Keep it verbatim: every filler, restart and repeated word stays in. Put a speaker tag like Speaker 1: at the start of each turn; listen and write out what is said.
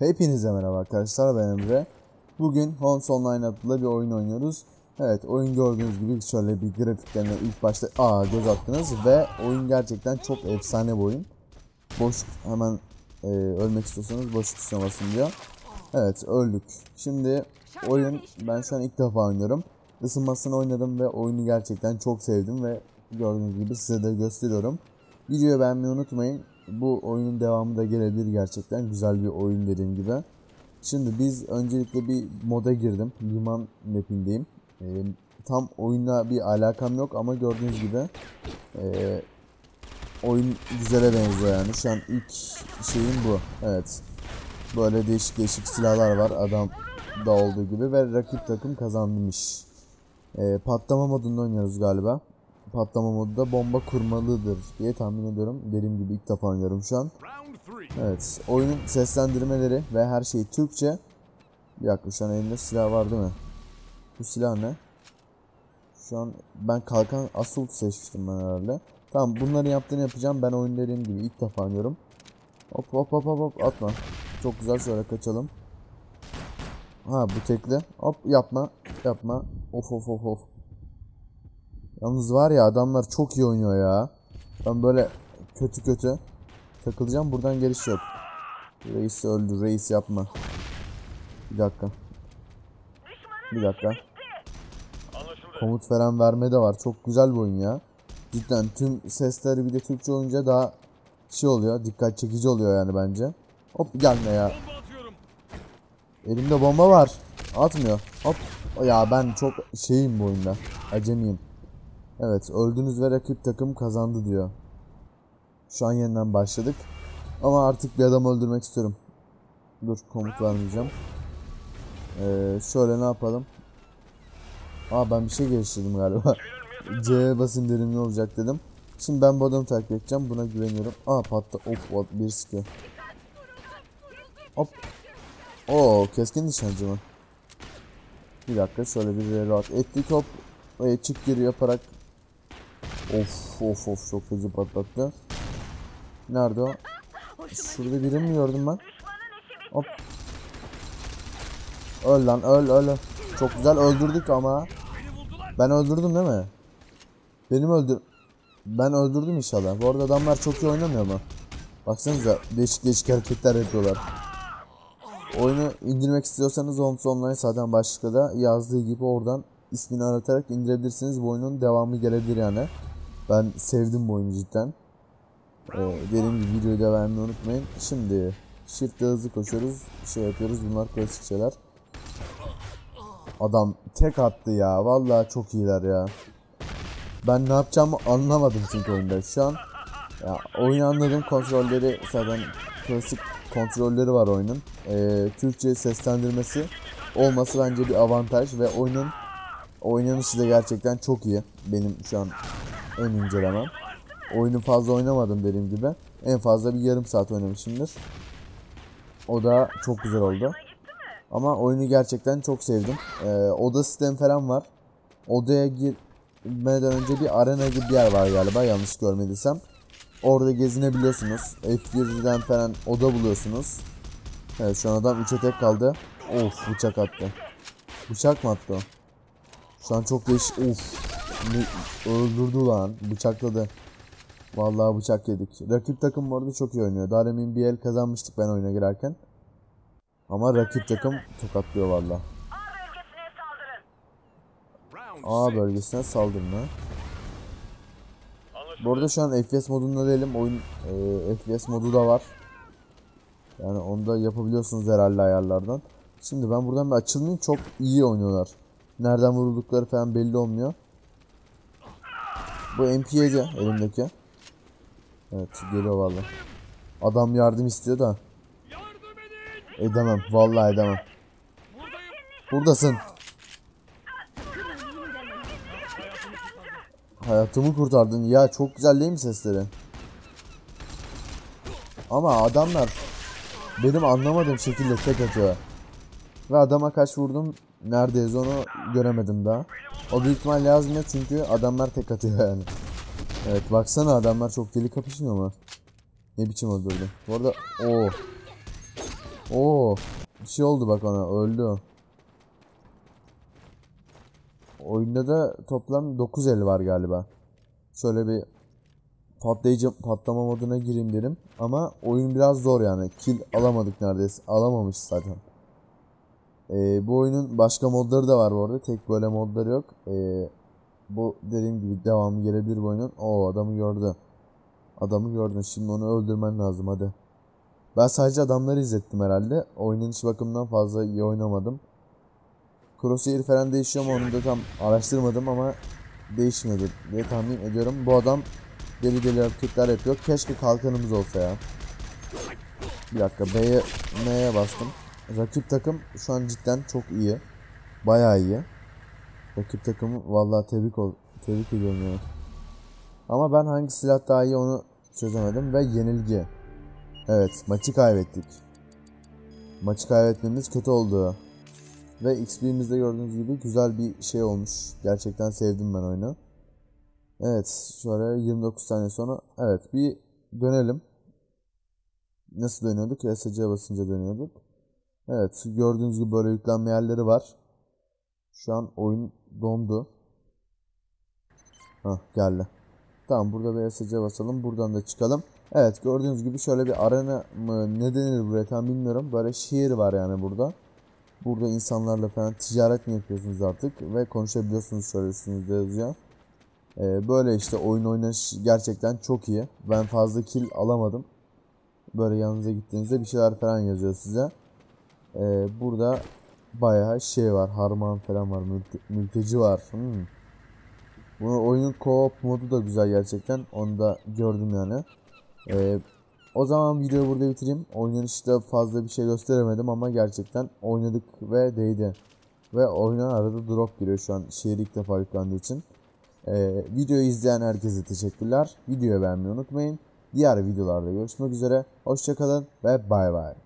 Speaker 1: Hepinize merhaba arkadaşlar, ben Emre. Bugün Homes Online adlı bir oyun oynuyoruz. Evet, oyun gördüğünüz gibi şöyle bir grafiklerine ilk başta aa göz attınız ve oyun gerçekten çok efsane bir oyun. Boş hemen e, ölmek istiyorsanız boş tuşuna basın diyor. Evet, öldük. Şimdi oyun, ben şu an ilk defa oynuyorum. Isınmasını oynadım ve oyunu gerçekten çok sevdim ve gördüğünüz gibi size de gösteriyorum. Videoyu beğenmeyi unutmayın. Bu oyunun devamı da gelebilir, gerçekten güzel bir oyun dediğim gibi. Şimdi biz öncelikle bir moda girdim. Liman mapindeyim. Ee, tam oyunla bir alakam yok ama gördüğünüz gibi e, oyun güzele benziyor yani. Şu an ilk şeyim bu. Evet. Böyle değişik değişik silahlar var adam da olduğu gibi ve rakip takım kazanmış. E, patlama modunda oynuyoruz galiba. Patlama modu da bomba kurmalıdır diye tahmin ediyorum. Dediğim gibi ilk defa oynuyorum şu an. Evet, oyunun seslendirmeleri ve her şey Türkçe. Bir dakika, şu an elimde silah var değil mi? Bu silah ne? Şu an ben kalkan assault seçmiştim ben herhalde. Tamam, bunları yaptığını yapacağım. Ben oyun dediğim gibi ilk defa oynuyorum. Hop hop hop hop hop, atma. Çok güzel, şöyle kaçalım. Ha, bu tekli. Hop, yapma yapma. Of of of of. Yalnız var ya, adamlar çok iyi oynuyor ya. Ben böyle kötü kötü takılacağım, buradan geliş yok. Reis öldü, reis yapma. Bir dakika. Bir dakika. Komut falan verme de var. Çok güzel bir oyun ya. Cidden tüm sesleri bir de Türkçe olunca daha şey oluyor. Dikkat çekici oluyor yani bence. Hop, gelme ya. Elimde bomba var. Atmıyor. Hop. Ya ben çok şeyim bu oyunda. Acemiyim. Evet, öldünüz ve rakip takım kazandı diyor. Şu an yeniden başladık. Ama artık bir adam öldürmek istiyorum. Dur, komut vermeyeceğim. Ee, şöyle ne yapalım? Aa, ben bir şey geliştirdim galiba. C'ye basayım dedim, ne olacak dedim. Şimdi ben bu adamı takip edeceğim. Buna güveniyorum. Aa, patla. Of, hop, bir sıkıyor. Hop. Oo, keskin nişancı mı? Bir dakika, şöyle bir rahat ettik, hop. Ve çık geri yaparak. Of of of, çok hızlı patlattı. Nerede o? Şurada birini mi gördüm ben? Hop. Öl lan, öl öl. Çok güzel öldürdük ama. Ben öldürdüm değil mi? Benim öldür... Ben öldürdüm inşallah. Bu arada adamlar çok iyi oynamıyor mu? Baksanıza, değişik değişik hareketler yapıyorlar. Oyunu indirmek istiyorsanız Homes Online zaten başlıkta da yazdığı gibi oradan ismini aratarak indirebilirsiniz. Bu oyunun devamı gelebilir yani. Ben sevdim bu oyunu cidden. Ee, dediğim gibi videoyu da beğenmeyi unutmayın. Şimdi shift'le hızlı koşuyoruz. Şey yapıyoruz. Bunlar klasik şeyler. Adam tek attı ya. Vallahi çok iyiler ya. Ben ne yapacağımı anlamadım çünkü oyunda. Şu an ya, oyunu anladım. Kontrolleri zaten klasik kontrolleri var oyunun. Ee, Türkçe seslendirmesi olması bence bir avantaj ve oyunun oynanışı da gerçekten çok iyi. Benim şu an ön incelemem. Oyunu fazla oynamadım dediğim gibi. En fazla bir yarım saat oynamışımdır. O da çok güzel oldu. Ama oyunu gerçekten çok sevdim. Ee, oda sistemi falan var. Odaya girmeden önce bir arena gibi bir yer var galiba, yanlış görmediysem. Orada gezinebiliyorsunuz. F bir'den falan oda buluyorsunuz. Evet, şu an adam üçe tek kaldı. Of, bıçak attı. Bıçak mı attı o? Şu an çok değişik. Of. Öldürdü lan. Bıçakladı. Vallahi bıçak yedik. Rakip takım bu arada çok iyi oynuyor. Daha demin bir el kazanmıştık ben oyuna girerken. Ama rakip takım tokatlıyor vallahi. A bölgesine saldırma. Bu arada şu an F P S modunda değilim. Oyun e, F P S modu da var. Yani onu da yapabiliyorsunuz herhalde ayarlardan. Şimdi ben buradan bir açılmayayım. Çok iyi oynuyorlar. Nereden vuruldukları falan belli olmuyor. Bu M P yedi elimdeki. Evet, geliyor vallahi. Adam yardım istiyor da. Edemem. Vallahi edemem. Buradasın. Hayatımı kurtardın. Ya çok güzel değil mi sesleri? Ama adamlar benim anlamadığım şekilde tek atıyor. Ve adama kaç vurdum, neredeyiz onu göremedim daha. O büyük ihtimal yazmıyor çünkü adamlar tek atıyor yani. Evet, baksana, adamlar çok deli kapışmıyor mu? Ne biçim öldürdü. Bu arada o Oo, bir şey oldu bak ona, öldü o. Oyunda da toplam dokuz el var galiba. Şöyle bir patlayıcı patlama moduna gireyim dedim. Ama oyun biraz zor yani. Kill alamadık neredeyse. Alamamış zaten. Ee, bu oyunun başka modları da var bu arada. Tek böyle modları yok. Ee, bu dediğim gibi devamı gelebilir bu oyunun. Oo, adamı gördü. Adamı gördün. Şimdi onu öldürmen lazım hadi. Ben sadece adamları izlettim herhalde. Oynanış bakımından fazla iyi oynamadım. Crosshair falan değişiyor mu onu da tam araştırmadım ama değişmedi diye tahmin ediyorum. Bu adam deli deli hareketler yapıyor. Keşke kalkanımız olsa ya. Bir dakika, B'ye M'ye bastım. Rakip takım şu an cidden çok iyi. Bayağı iyi. Rakip takımı vallahi tebrik ol tebrik ediyorum yani. Ama ben hangi silah daha iyi onu çözemedim ve yenilgi. Evet, maçı kaybettik. Maçı kaybetmemiz kötü oldu. Ve X P'mizde gördüğünüz gibi güzel bir şey olmuş. Gerçekten sevdim ben oyunu. Evet, şöyle yirmi dokuz saniye sonra. Evet, bir dönelim. Nasıl dönüyorduk? S C'ye basınca dönüyorduk. Evet, gördüğünüz gibi böyle yüklenme yerleri var. Şu an oyun dondu. Hah, geldi. Tamam, burada bir S C'ye basalım. Buradan da çıkalım. Evet, gördüğünüz gibi şöyle bir arena mı ne denir buraya tam bilmiyorum. Böyle şehir var yani burada. Burada insanlarla falan ticaret mi yapıyorsunuz artık ve konuşabiliyorsunuz, şöyle üstünüzde yazıyor. Ee, böyle işte oyun oynanış gerçekten çok iyi. Ben fazla kill alamadım. Böyle yanınıza gittiğinizde bir şeyler falan yazıyor size. Ee, burada bayağı şey var. Harman falan var. Mülte mülteci var. Hmm. Bu oyunun co-op modu da güzel gerçekten. Onu da gördüm yani. Ee, o zaman videoyu burada bitireyim. Oynanışta fazla bir şey gösteremedim ama gerçekten oynadık ve değdi. Ve oyuna arada drop giriyor şu an şehir ilk defa yüklendiği için. Ee, videoyu izleyen herkese teşekkürler. Videoyu beğenmeyi unutmayın. Diğer videolarda görüşmek üzere. Hoşça kalın ve bay bay.